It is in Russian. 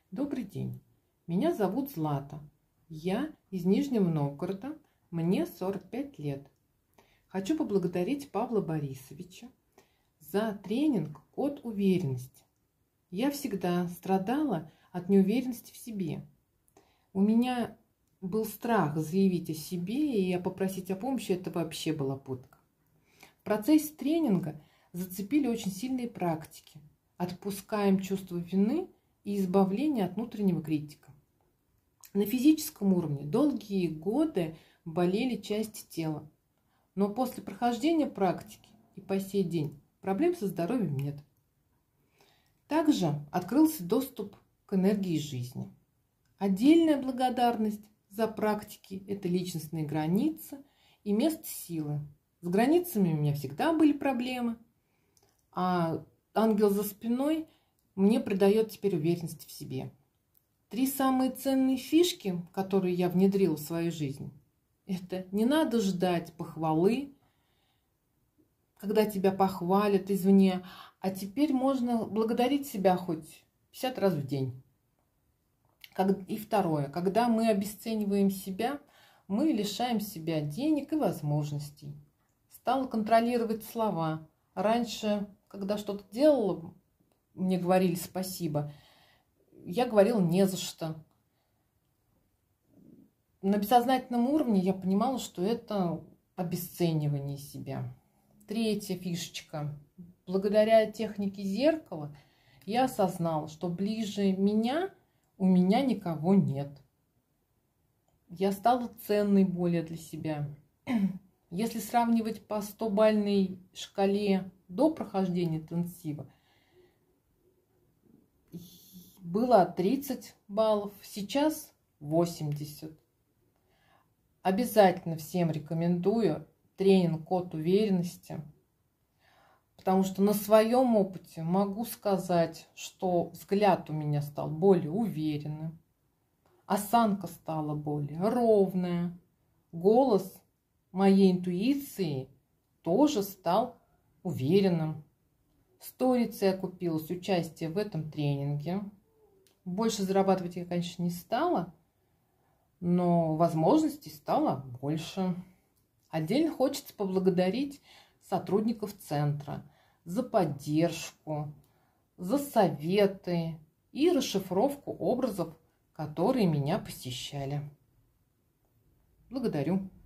Добрый день, меня зовут Злата. Я из Нижнего Новгорода, мне 45 лет. Хочу поблагодарить Павла Борисовича за тренинг «Код уверенности». Я всегда страдала от неуверенности в себе. У меня был страх заявить о себе и попросить о помощи, это вообще была пытка. В процессе тренинга зацепили очень сильные практики. Отпускаем чувство вины и избавление от внутреннего критика. На физическом уровне долгие годы болели части тела, но после прохождения практики и по сей день проблем со здоровьем нет. Также открылся доступ к энергии жизни. Отдельная благодарность за практики – это личностные границы и место силы. С границами у меня всегда были проблемы, а ангел за спиной мне придает теперь уверенность в себе. 3 самые ценные фишки, которые я внедрила в свою жизнь, это не надо ждать похвалы, когда тебя похвалят извне, а теперь можно благодарить себя хоть 50 раз в день. И второе, когда мы обесцениваем себя, мы лишаем себя денег и возможностей. Стала контролировать слова. Раньше, когда что-то делала, мне говорили спасибо, я говорила не за что. На бессознательном уровне я понимала, что это обесценивание себя. 3-я фишечка. Благодаря технике зеркала я осознала, что ближе меня у меня никого нет. Я стала ценной более для себя. Если сравнивать по 100-бальной шкале до прохождения интенсива, было 30 баллов, сейчас 80. Обязательно всем рекомендую тренинг «Код уверенности», потому что на своем опыте могу сказать, что взгляд у меня стал более уверенным, осанка стала более ровная, голос моей интуиции тоже стал уверенным. Сторицей окупилось участие в этом тренинге. Больше зарабатывать я, конечно, не стала, но возможностей стало больше. Отдельно хочется поблагодарить сотрудников центра за поддержку, за советы и расшифровку образов, которые меня посещали. Благодарю.